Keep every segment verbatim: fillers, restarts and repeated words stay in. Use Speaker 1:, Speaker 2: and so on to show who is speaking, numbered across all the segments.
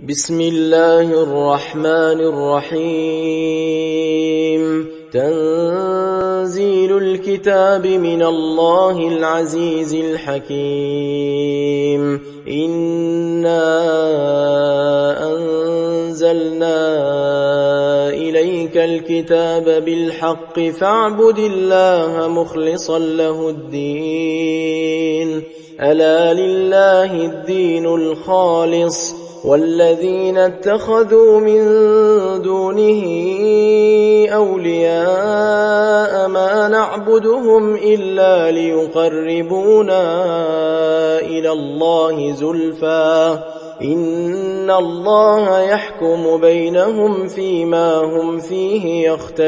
Speaker 1: بسم الله الرحمن الرحيم تنزيل الكتاب من الله العزيز الحكيم إنا أنزلنا إليك الكتاب بالحق فاعبد الله مخلصا له الدين ألا لله الدين الخالص والذين اتخذوا من دونه أولياء ما نعبدهم إلا ليقربونا إلى الله زلفى إن الله يحكم بينهم فيما هم فيه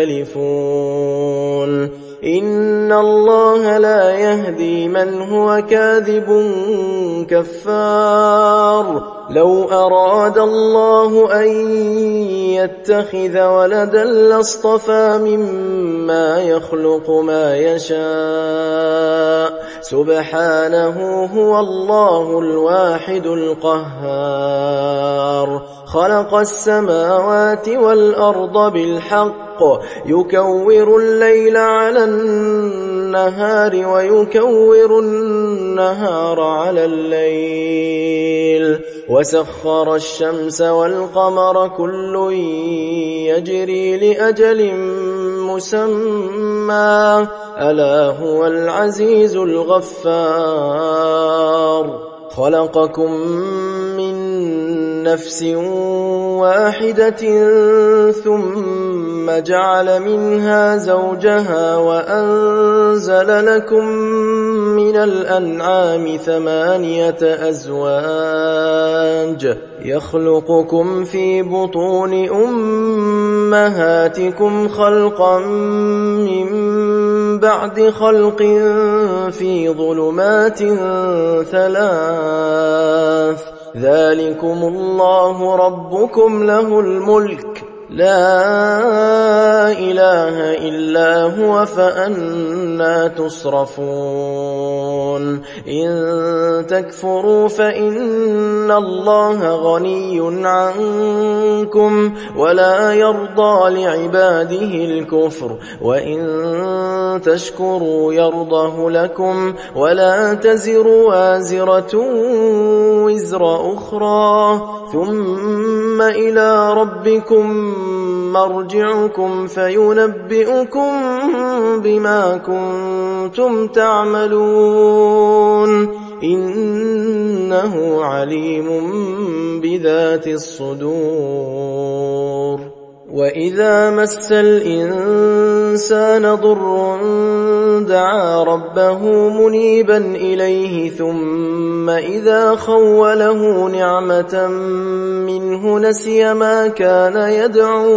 Speaker 1: يختلفون إن الله لا يهدي من هو كاذب كفار لو أراد الله أن يتخذ ولدا لاصطفى مما يخلق ما يشاء سبحانه هو الله الواحد القهار خلق السماوات والأرض بالحق يكور الليل على النهار ويكور النهار على الليل وسخر الشمس والقمر كل يجري لأجل مسمى ألا هو العزيز الغفار خلقكم من نفس واحدة ثم جعل منها زوجها وأنزل لكم من الأنعام ثمانية أزواج يخلقكم في بطون أمهاتكم خلقا من بعد خلق في ظلمات ثلاث ذلكم الله ربكم له الملك لا إله إلا هو فأنى تصرفون إن تكفروا فإن الله غني عنكم ولا يرضى لعباده الكفر وإن تشكروا يرضه لكم ولا تزر وازرة وزر أخرى ثم إلى ربكم مرجعكم فينبئكم بما كنتم تعملون إنه عليم بذات الصدور وإذا مس الإنسان ضر دعا ربه منيبا إليه ثم إذا خوله نعمة منه نسي ما كان يدعو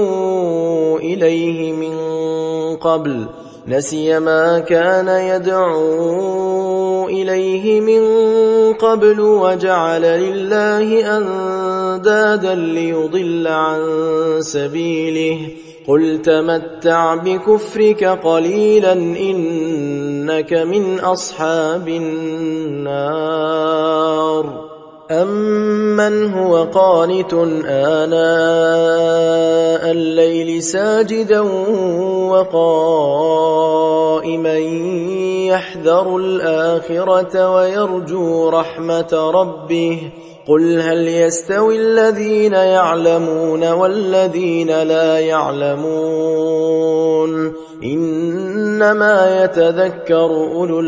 Speaker 1: إليه من قبل نسي ما كان يدعو إليه من قبل وجعل لله أندادا ليضل عن سبيله قل تمتع بكفرك قليلا إنك من أصحاب النار أمن هو قانت آناء الليل ساجدا وقائما يحذر الآخرة ويرجو رحمة ربه قل هل يستوي الذين يعلمون والذين لا يعلمون إنما يتذكر أولو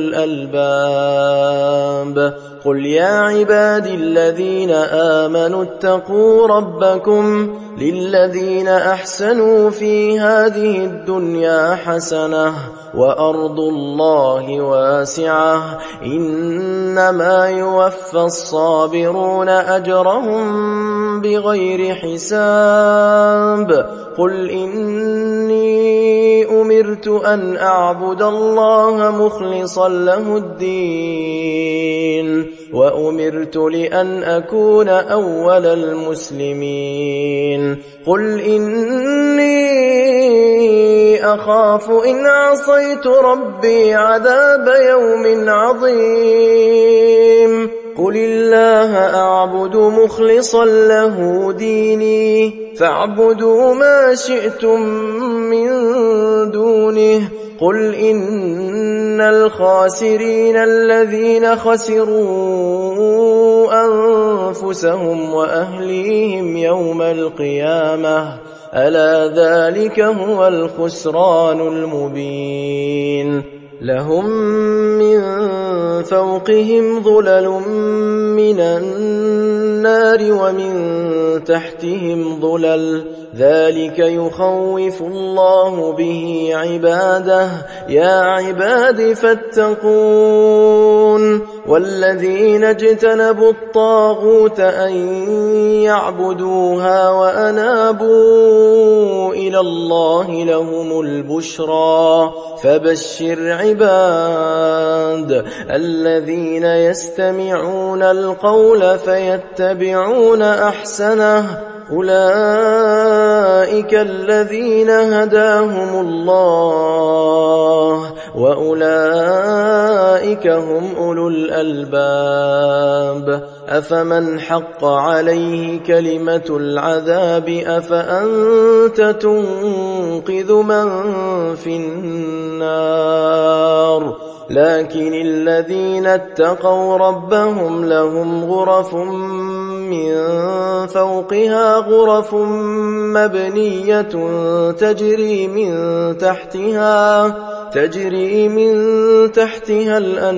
Speaker 1: الألباب قل يا عبادي الذين آمنوا اتقوا ربكم للذين أحسنوا في هذه الدنيا حسنة وأرض الله واسعة إنما يوفى الصابرون أجرهم بغير حساب قل إني أمرت أن أعبد الله مخلصا له الدين وأمرت لأن أكون أول المسلمين قل إني أخاف إن عصيت ربي عذاب يوم عظيم قل الله أعبد مخلصا له ديني فاعبدوا ما شئتم من دونه قل إن الخاسرين الذين خسروا أنفسهم وأهليهم يوم القيامة ألا ذلك هو الخسران المبين لهم من فوقهم ظلل من النار ومن تحتهم ظلل ذلك يخوف الله به عباده يا عباد فاتقون والذين اجتنبوا الطاغوت أن يعبدوها وأنابوا إلى الله لهم البشرى فبشر عباد الذين يستمعون القول فيتبعون أحسنه أولئك الذين هداهم الله وأولئك هم أولو الألباب أفمن حق عليه كلمة العذاب أفأنت تنقذ من في النار لكن الذين اتقوا ربهم لهم غرف من فوقها غرف مبنية تجري من تحتها تجري من تحتها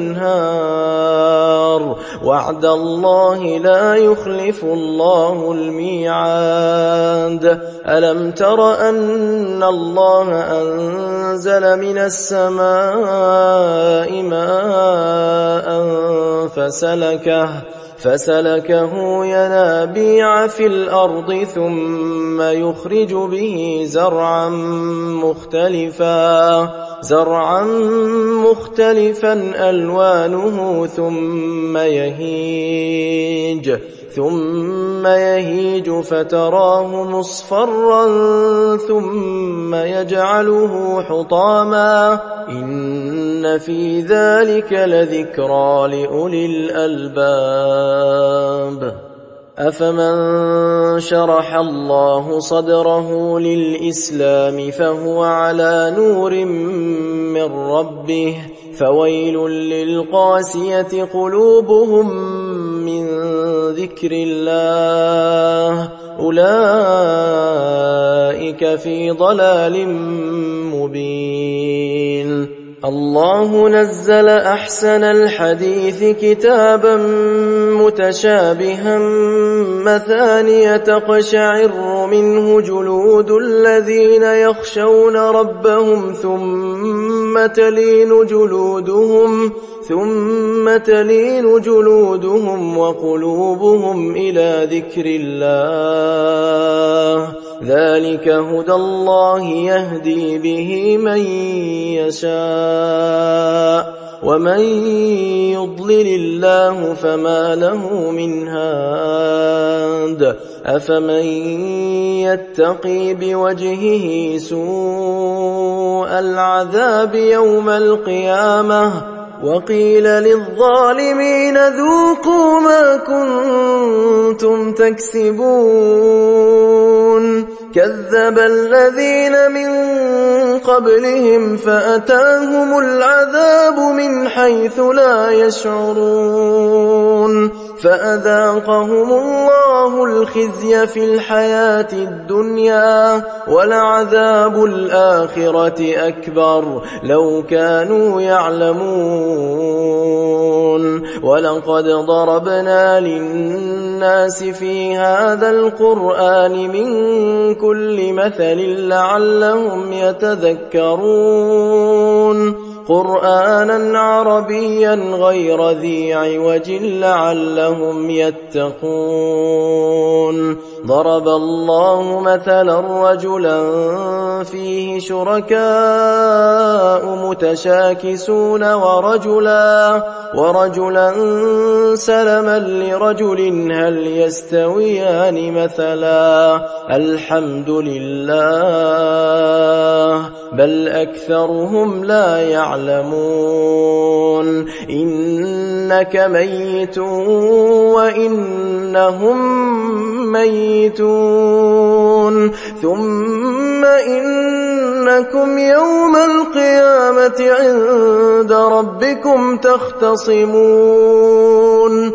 Speaker 1: الأنهار وعد الله لا يخلف الله الميعاد ألم تر أن الله أنزل من السماء ماء فسلكه فسلكه ينابيع في الأرض ثم يخرج به زرعا مختلفا زرعا مختلفا ألوانه ثم يهيج ثم يهيج فتراه مصفرا ثم يجعله حطاما إن في ذلك لذكرى لأولي الألباب أفمن شرح الله صدره للإسلام فهو على نور من ربه فويل للقاسية قلوبهم من ذكر الله أولئك في ضلال مبين الله نزل أحسن الحديث كتابا متشابها مثانية تقشعر منه جلود الذين يخشون ربهم ثم تلين جلودهم ثم تلين جلودهم وقلوبهم إلى ذكر الله ذلك هدى الله يهدي به من يشاء ومن يضلل الله فما له من هاد أفمن يتقي بوجهه سوء العذاب يوم القيامة وقيل للظالمين ذوقوا ما كنتم تكسبون كذب الذين من قبلهم فأتاهم العذاب من حيث لا يشعرون فأذاقهم الله الخزي في الحياة الدنيا ولعذاب الآخرة أكبر لو كانوا يعلمون ولقد ضربنا للناس في هذا القرآن من كل مثل لعلهم يتذكرون قرآنا عربيا غير ذي عوج لعلهم يتقون ضرب الله مثلا رجلا فيه شركاء متشاكسون ورجلا, ورجلا سلما لرجل هل يستويان مثلا الحمد لله بل أكثرهم لا يعلمون إنك ميت وإنهم ميتون ثم إنكم يوم القيامة عند ربكم تختصمون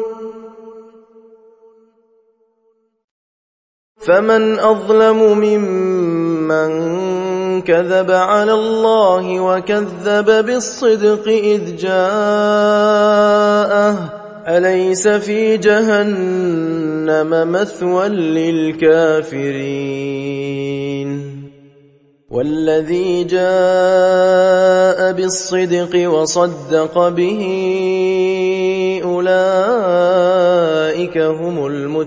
Speaker 1: فمن أظلم ممن كذب على الله وكذب بالصدق إذ جاءه أليس في جهنم مثوى للكافرين والذي جاء بالصدق وصدق به أولئك هم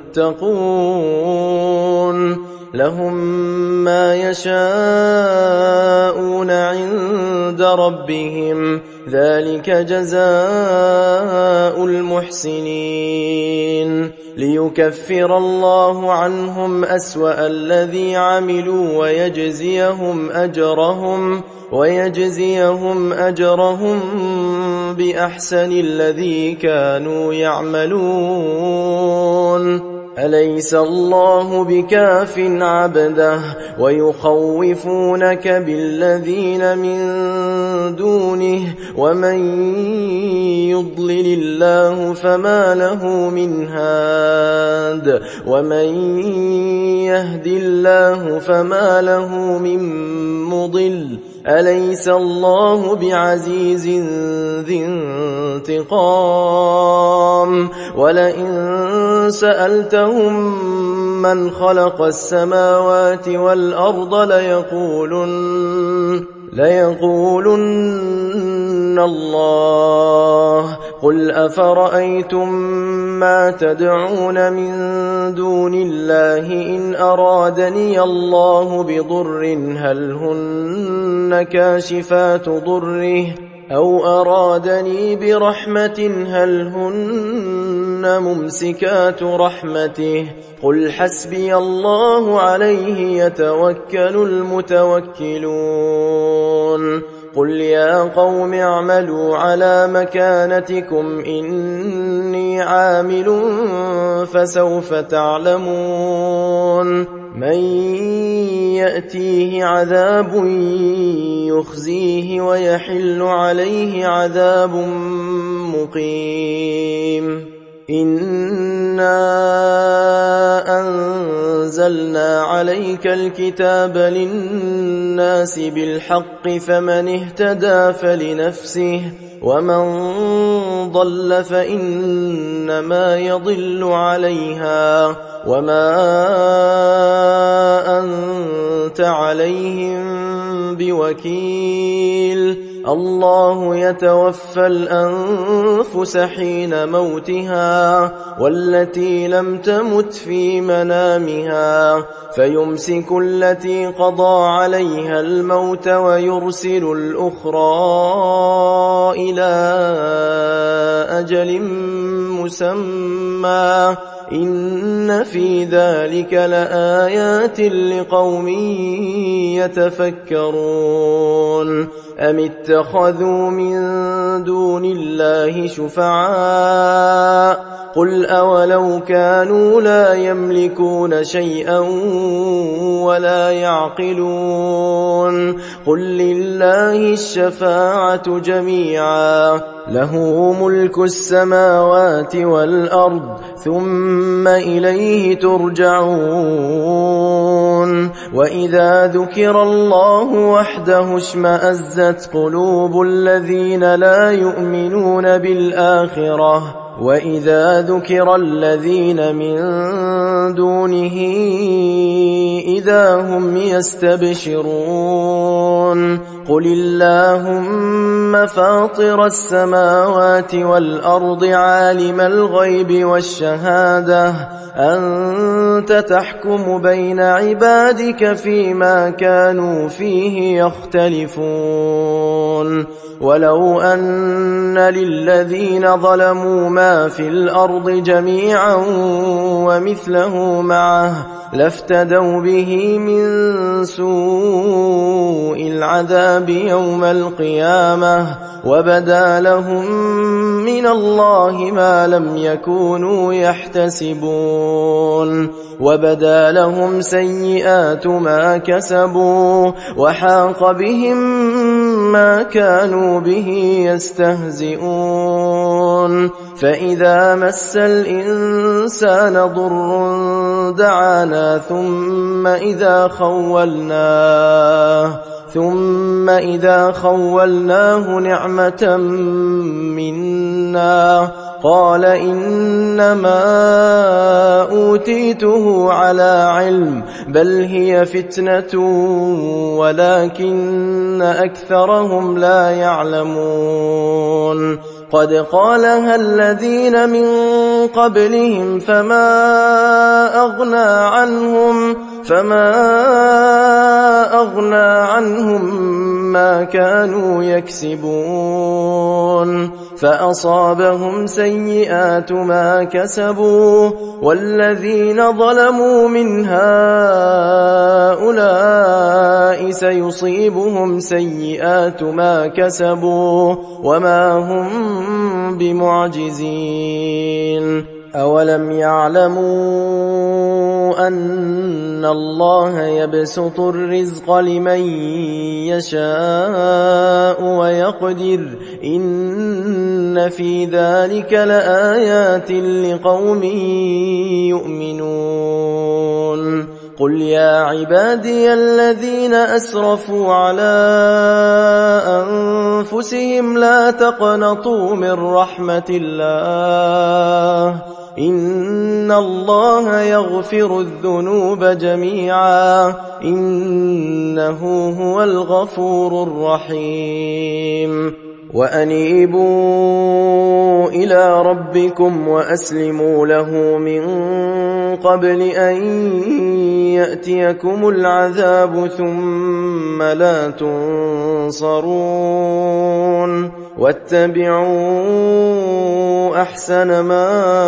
Speaker 1: المتقون لهم ما يشاءون عند ربهم ذلك جزاء المحسنين ليكفر الله عنهم أسوأ الذي عملوا ويجزيهم أجرهم ويجزيهم أجرهم بأحسن الذي كانوا يعملون أليس الله بكاف عبده ويخوفونك بالذين من دونه ومن يضلل الله فما له من هاد ومن يهد الله فما له من مضل أليس الله بعزيز ذي انتقام ولئن سألتهم من خلق السماوات والأرض ليقولن ليقولن الله قل أفرأيتم ما تدعون من دون الله إن أرادني الله بضر هل هن كاشفات ضره أو أرادني برحمة هل هن ممسكات رحمته قل حسبي الله عليه يتوكل المتوكلون قل يا قوم اعملوا على مكانتكم إني عامل فسوف تعلمون من يأتيه عذاب يخزيه ويحل عليه عذاب مقيم إنا أنزلنا عليك الكتاب للناس بالحق فمن اهتدى فلنفسه ومن ضل فإنما يضل عليها وما أنت عليهم بوكيل الله يتوفى الأنفس حين موتها والتي لم تمت في منامها فيمسك التي قضى عليها الموت ويرسل الأخرى إلى أجل مسمى إن في ذلك لآيات لقوم يتفكرون أم اتخذوا من دون الله شفعاء قل أولو كانوا لا يملكون شيئا ولا يعقلون قل لله الشفاعة جميعا له ملك السماوات والأرض ثم إليه ترجعون وإذا ذكر الله وحده اشمأزت قلوب الذين لا يؤمنون بالآخرة وإذا ذكر الذين من دونه إذا هم يستبشرون قل اللهم فاطر السماوات والأرض عالم الغيب والشهادة أنت تحكم بين عبادك فيما كانوا فيه يختلفون ولو أن للذين ظلموا ما في الأرض جميعا ومثله معه لافتدوا به من سوء العذاب يوم القيامة وبدا لهم من الله ما لم يكونوا يحتسبون وبدا لهم سيئات ما كسبوا وحاق بهم ما كانوا به يستهزئون فإذا مس الإنسان ضر دعانا ثم إذا خولناه ثم إذا خولناه نعمة منا قال إنما أوتيته على علم بل هي فتنة ولكن أكثرهم لا يعلمون قد قالها الذين من قبلهم فما أغنى عنهم فما أغنى عنهم ما كانوا يكسبون فأصابهم سيئات ما كسبوا والذين ظلموا من هؤلاء سيصيبهم سيئات ما كسبوا وما هم بمعجزين أولم يعلموا أن الله يبسط الرزق لمن يشاء ويقدر إن في ذلك لآيات لقوم يؤمنون قل يا عبادي الذين أسرفوا على أنفسهم لا تقنطوا من رحمة الله إن الله يغفر الذنوب جميعا إنه هو الغفور الرحيم وأنيبوا إلى ربكم وأسلموا له من قبل أن يأتيكم العذاب ثم لا تنصرون واتبعوا أحسن ما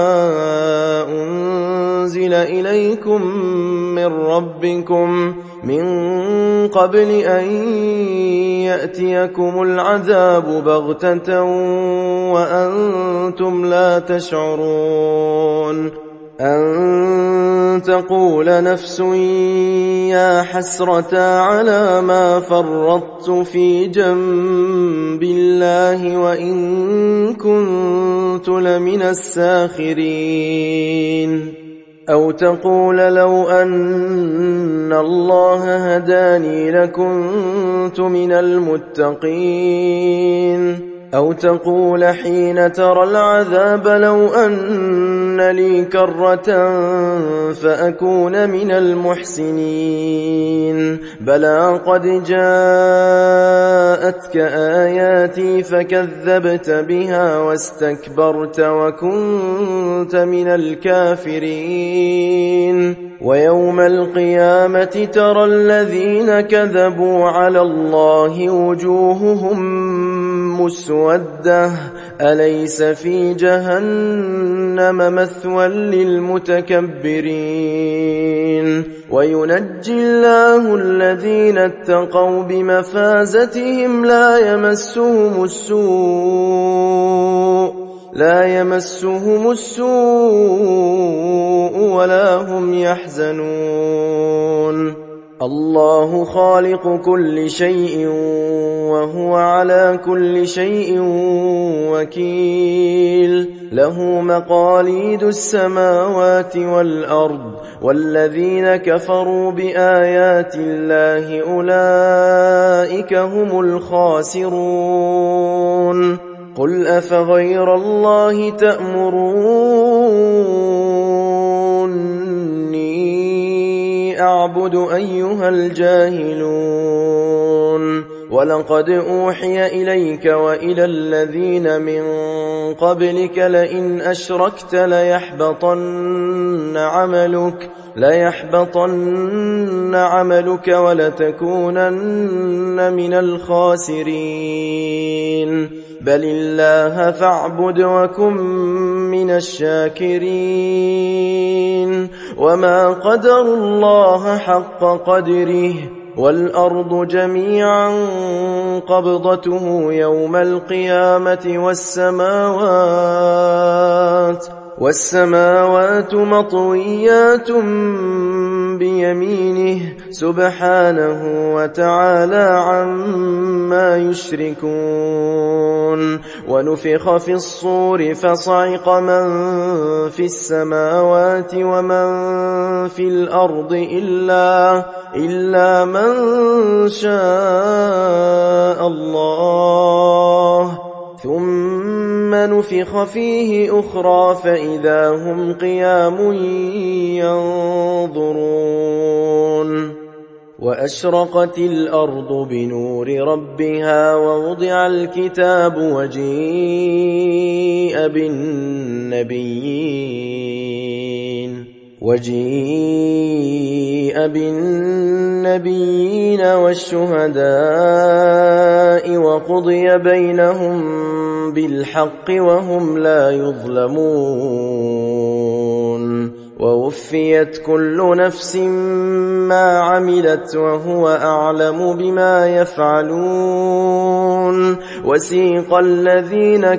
Speaker 1: أنزل إليكم من ربكم من قبل أن يأتيكم العذاب بغتة وأنتم لا تشعرون أن تقول نفس يا حسرة على ما فرطت في جنب الله وإن كنت لمن الساخرين أو تقول لو أن الله هداني لكنت من المتقين أو تقول حين ترى العذاب لو أن لي كرة فأكون من المحسنين بلى قد جاءتك آياتي فكذبت بها واستكبرت وكنت من الكافرين ويوم القيامة ترى الذين كذبوا على الله وجوههم مسودة أليس في جهنم مثوى للمتكبرين وينجي الله الذين اتقوا بمفازتهم لا يمسهم السوء لا يمسهم السوء ولا هم يحزنون الله خالق كل شيء وهو على كل شيء وكيل له مقاليد السماوات والأرض والذين كفروا بآيات الله أولئك هم الخاسرون قل أفغير الله تأمروني أعبد أيها الجاهلون ولقد أوحي إليك وإلى الذين من قبلك لئن أشركت ليحبطن عملك ليحبطن عملك ولتكونن من الخاسرين بل الله فاعبد وكن من الشاكرين وما قدروا الله حق قدره والأرض جميعا قبضته يوم القيامة والسماوات والسماوات مطويات بيمينه سبحانه وتعالى عما يشركون ونفخ في الصور فصعق من في السماوات ومن في الأرض إلا, إلا من شاء الله ثم نفخ فيه أخرى فإذا هم قيام ينظرون وأشرقت الأرض بنور ربها ووضع الكتاب وجيء بالنبيين وجيء بالنبيين والشهداء وقضي بينهم بالحق وهم لا يظلمون ووفيت كل نفس ما عملت وهو أعلم بما يفعلون وسيق الذين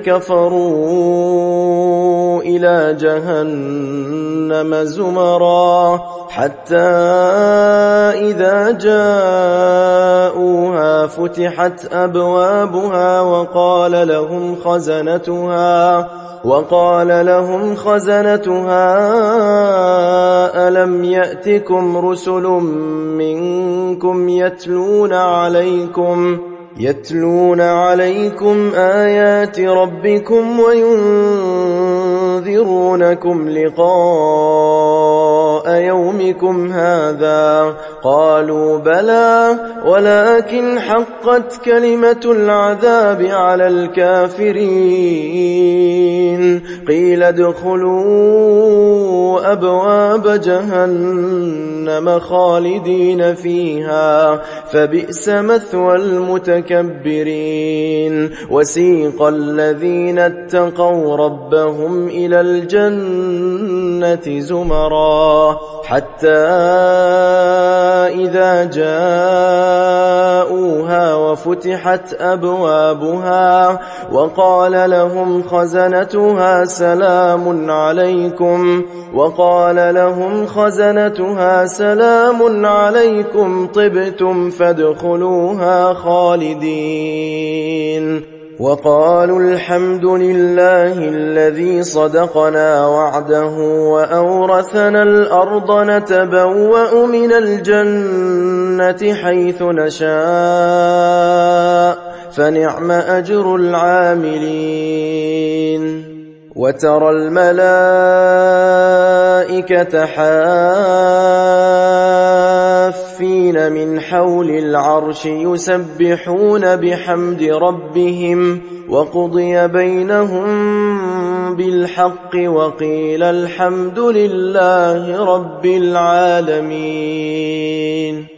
Speaker 1: كفروا إلى جهنم زمرا حتى إذا جاءوها فتحت أبوابها وقال لهم خزنتها وقال لهم خزنتها ألم يأتكم رسل منكم يتلون عليكم يتلون عليكم آيات ربكم وينذرونكم لقاء يومكم هذا قالوا بلى ولكن حقت كلمة العذاب على الكافرين قيل ادخلوا أبواب جهنم خالدين فيها فبئس مثوى المتكبرين وسيق الذين اتقوا ربهم إلى الجنة زمرا حتى إذا جاءوها وفتحت أبوابها وقال لهم خزنتها سلام عليكم وقال لهم خزنتها سلام عليكم طبتم فادخلوها خالدين وقالوا الحمد لله الذي صدقنا وعده وأورثنا الأرض نتبوأ من الجنة حيث نشاء فنعم أجر العاملين وترى الملائكة حافين من حول العرش يسبحون بحمد ربهم وقضي بينهم بالحق وقيل الحمد لله رب العالمين.